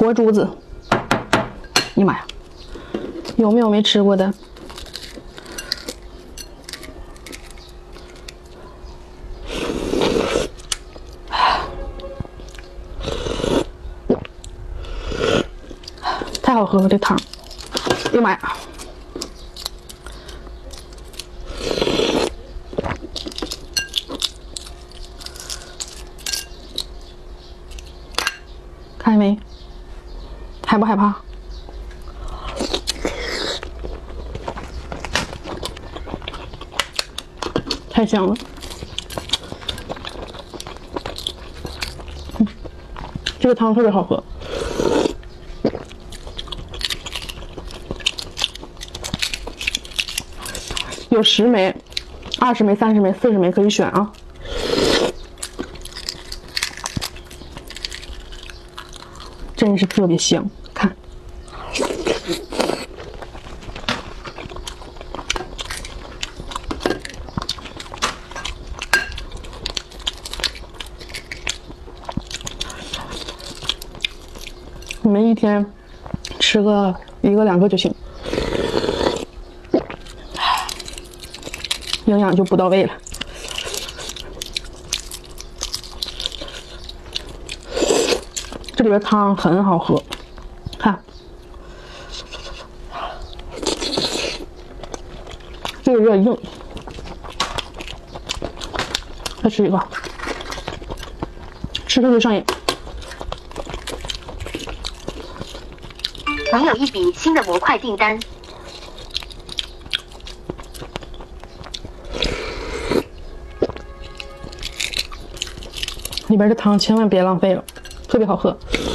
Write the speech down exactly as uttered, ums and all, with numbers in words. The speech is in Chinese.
活珠子，你妈呀，有没有没吃过的？太好喝了，这汤！哎呀妈呀！看见没？害不害怕？太香了！嗯，这个汤特别好喝。有十枚、二十枚、三十枚、四十枚可以选啊。真是特别香，看。你们一天吃个一个两个就行。营养就不到位了。这里边汤很好喝，看，这个有点硬，再吃一个，吃特别上瘾。 您有一笔新的模块订单。 里边的汤千万别浪费了，特别好喝。